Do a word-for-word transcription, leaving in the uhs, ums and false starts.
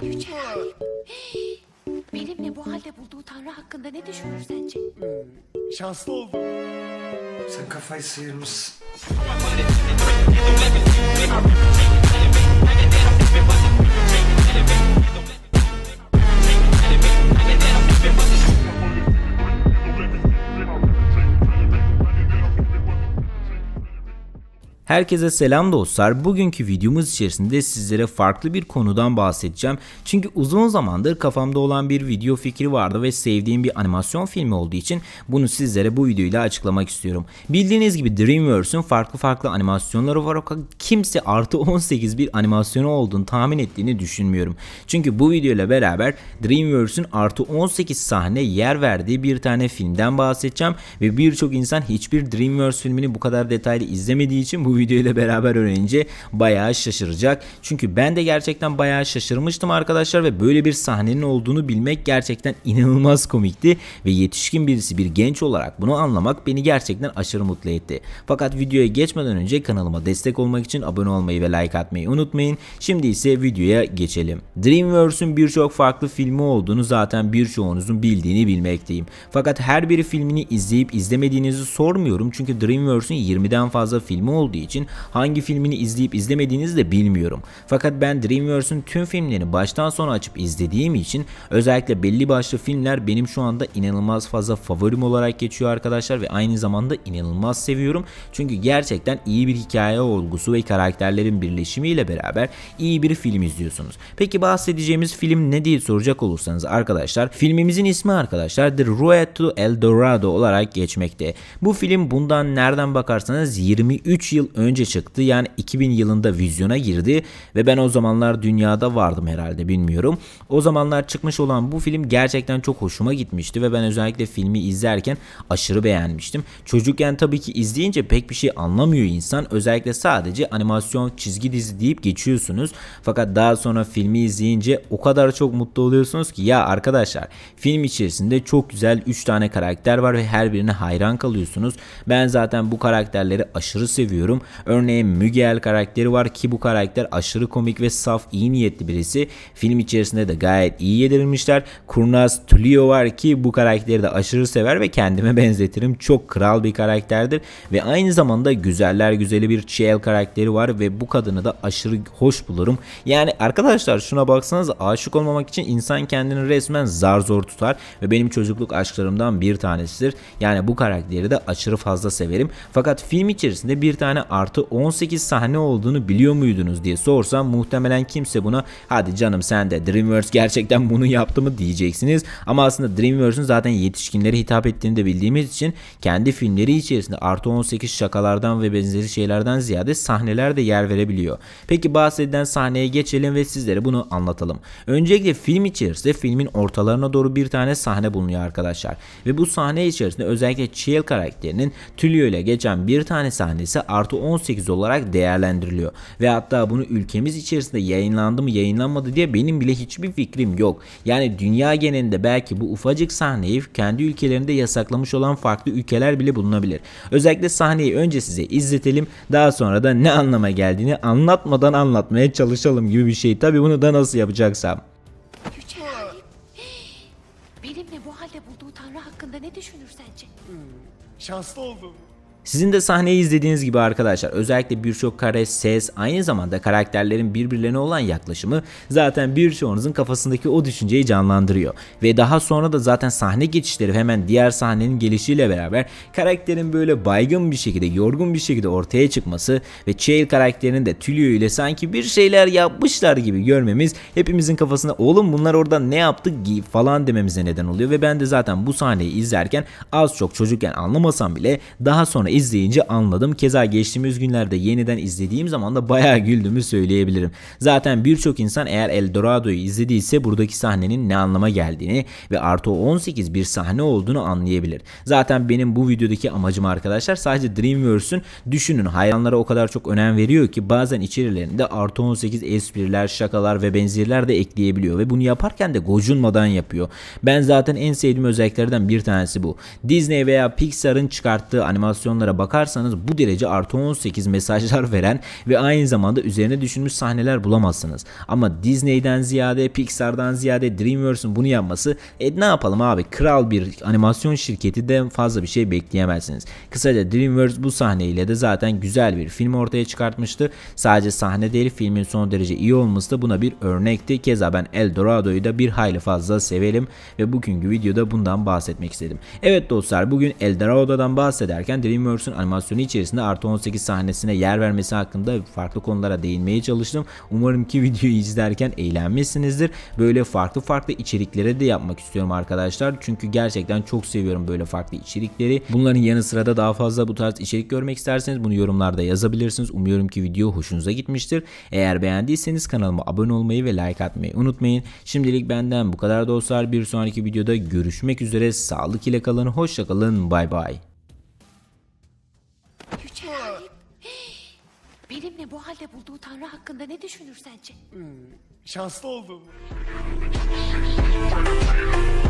Yüce Halim. Benimle bu halde bulduğu Tanrı hakkında ne düşünür sence? Hmm, şanslı oldum. Sen kafayı sıyırmışsın. Herkese selam dostlar. Bugünkü videomuz içerisinde sizlere farklı bir konudan bahsedeceğim. Çünkü uzun zamandır kafamda olan bir video fikri vardı ve sevdiğim bir animasyon filmi olduğu için bunu sizlere bu videoyla açıklamak istiyorum. Bildiğiniz gibi DreamWorks'un farklı farklı animasyonları var. Kimse artı on sekiz bir animasyonu olduğunu tahmin ettiğini düşünmüyorum. Çünkü bu videoyla beraber DreamWorks'un artı on sekiz sahne yer verdiği bir tane filmden bahsedeceğim. Ve birçok insan hiçbir DreamWorks filmini bu kadar detaylı izlemediği için bu Bu video ile beraber öğrenince bayağı şaşıracak. Çünkü ben de gerçekten bayağı şaşırmıştım arkadaşlar ve böyle bir sahnenin olduğunu bilmek gerçekten inanılmaz komikti ve yetişkin birisi bir genç olarak bunu anlamak beni gerçekten aşırı mutlu etti. Fakat videoya geçmeden önce kanalıma destek olmak için abone olmayı ve like atmayı unutmayın. Şimdi ise videoya geçelim. DreamWorks'un birçok farklı filmi olduğunu zaten birçoğunuzun bildiğini bilmekteyim. Fakat her biri filmini izleyip izlemediğinizi sormuyorum çünkü DreamWorks'un yirmiden fazla filmi olduğu için hangi filmini izleyip izlemediğinizi de bilmiyorum. Fakat ben DreamWorks'un tüm filmlerini baştan sona açıp izlediğim için özellikle belli başlı filmler benim şu anda inanılmaz fazla favorim olarak geçiyor arkadaşlar ve aynı zamanda inanılmaz seviyorum. Çünkü gerçekten iyi bir hikaye olgusu ve karakterlerin birleşimiyle beraber iyi bir film izliyorsunuz. Peki bahsedeceğimiz film ne diye soracak olursanız arkadaşlar, filmimizin ismi arkadaşlar The Road to El Dorado olarak geçmekte. Bu film bundan nereden bakarsanız yirmi üç yıl önce çıktı, yani iki bin yılında vizyona girdi ve ben o zamanlar dünyada vardım herhalde, bilmiyorum. O zamanlar çıkmış olan bu film gerçekten çok hoşuma gitmişti ve ben özellikle filmi izlerken aşırı beğenmiştim. Çocukken tabii ki izleyince pek bir şey anlamıyor insan, özellikle sadece animasyon çizgi dizi deyip geçiyorsunuz. Fakat daha sonra filmi izleyince o kadar çok mutlu oluyorsunuz ki ya arkadaşlar, film içerisinde çok güzel üç tane karakter var ve her birine hayran kalıyorsunuz. Ben zaten bu karakterleri aşırı seviyorum. Örneğin Miguel karakteri var ki bu karakter aşırı komik ve saf, iyi niyetli birisi. Film içerisinde de gayet iyi yedirilmişler. Kurnaz Tulio var ki bu karakteri de aşırı sever ve kendime benzetirim. Çok kral bir karakterdir ve aynı zamanda güzeller güzeli bir Ciel karakteri var ve bu kadını da aşırı hoş bulurum. Yani arkadaşlar şuna baksanız, aşık olmamak için insan kendini resmen zar zor tutar ve benim çocukluk aşklarımdan bir tanesidir. Yani bu karakteri de aşırı fazla severim. Fakat film içerisinde bir tane artı on sekiz sahne olduğunu biliyor muydunuz diye sorsam muhtemelen kimse buna hadi canım sen de DreamWorks gerçekten bunu yaptı mı diyeceksiniz. Ama aslında DreamWorks'un zaten yetişkinlere hitap ettiğini de bildiğimiz için kendi filmleri içerisinde artı on sekiz şakalardan ve benzeri şeylerden ziyade sahneler de yer verebiliyor. Peki bahsedilen sahneye geçelim ve sizlere bunu anlatalım. Öncelikle film içerisinde filmin ortalarına doğru bir tane sahne bulunuyor arkadaşlar. Ve bu sahne içerisinde özellikle Ciel karakterinin Tulio ile geçen bir tane sahnesi artı on sekiz olarak değerlendiriliyor. Ve hatta bunu ülkemiz içerisinde yayınlandı mı yayınlanmadı diye benim bile hiçbir fikrim yok. Yani dünya genelinde belki bu ufacık sahneyi kendi ülkelerinde yasaklamış olan farklı ülkeler bile bulunabilir. Özellikle sahneyi önce size izletelim, daha sonra da ne anlama geldiğini anlatmadan anlatmaya çalışalım gibi bir şey. Tabi bunu da nasıl yapacaksam. Yüce Halim. Benimle bu halde bulduğu Tanrı hakkında ne düşünür sence? Hmm, şanslı oldum. Sizin de sahneyi izlediğiniz gibi arkadaşlar, özellikle birçok kare, ses, aynı zamanda karakterlerin birbirlerine olan yaklaşımı zaten birçoğunuzun kafasındaki o düşünceyi canlandırıyor. Ve daha sonra da zaten sahne geçişleri hemen diğer sahnenin gelişiyle beraber karakterin böyle baygın bir şekilde, yorgun bir şekilde ortaya çıkması ve Ciel karakterinin de Tulio ile sanki bir şeyler yapmışlar gibi görmemiz hepimizin kafasında oğlum bunlar orada ne yaptı falan dememize neden oluyor. Ve ben de zaten bu sahneyi izlerken az çok çocukken anlamasam bile daha sonra izleyince anladım. Keza geçtiğimiz günlerde yeniden izlediğim zaman da bayağı güldüğümü söyleyebilirim. Zaten birçok insan eğer El Dorado'yu izlediyse buradaki sahnenin ne anlama geldiğini ve artı on sekiz bir sahne olduğunu anlayabilir. Zaten benim bu videodaki amacım arkadaşlar sadece DreamWorks'un, düşünün hayranlara o kadar çok önem veriyor ki bazen içerilerinde artı on sekiz espriler, şakalar ve benzerler de ekleyebiliyor ve bunu yaparken de gocunmadan yapıyor. Ben zaten en sevdiğim özelliklerden bir tanesi bu. Disney veya Pixar'ın çıkarttığı animasyonlar animasyonlara bakarsanız bu derece artı on sekiz mesajlar veren ve aynı zamanda üzerine düşünmüş sahneler bulamazsınız. Ama Disney'den ziyade, Pixar'dan ziyade DreamWorks'un bunu yapması, e ne yapalım abi, kral bir animasyon şirketi de fazla bir şey bekleyemezsiniz. Kısaca DreamWorks bu sahneyle de zaten güzel bir film ortaya çıkartmıştı. Sadece sahne değil, filmin son derece iyi olması da buna bir örnekti. Keza ben El Dorado'yu da bir hayli fazla severim ve bugünkü videoda bundan bahsetmek istedim. Evet dostlar, bugün El Dorado'dan bahsederken DreamWorks'un animasyonu içerisinde artı on sekiz sahnesine yer vermesi hakkında farklı konulara değinmeye çalıştım. Umarım ki videoyu izlerken eğlenmişsinizdir. Böyle farklı farklı içeriklere de yapmak istiyorum arkadaşlar. Çünkü gerçekten çok seviyorum böyle farklı içerikleri. Bunların yanı sıra da daha fazla bu tarz içerik görmek isterseniz bunu yorumlarda yazabilirsiniz. Umuyorum ki video hoşunuza gitmiştir. Eğer beğendiyseniz kanalıma abone olmayı ve like atmayı unutmayın. Şimdilik benden bu kadar dostlar. Bir sonraki videoda görüşmek üzere. Sağlık ile kalın. Hoşça kalın. Bay bay. Yüce Halim. Benimle bu halde bulduğu Tanrı hakkında ne düşünür sence? Şanslı oldum.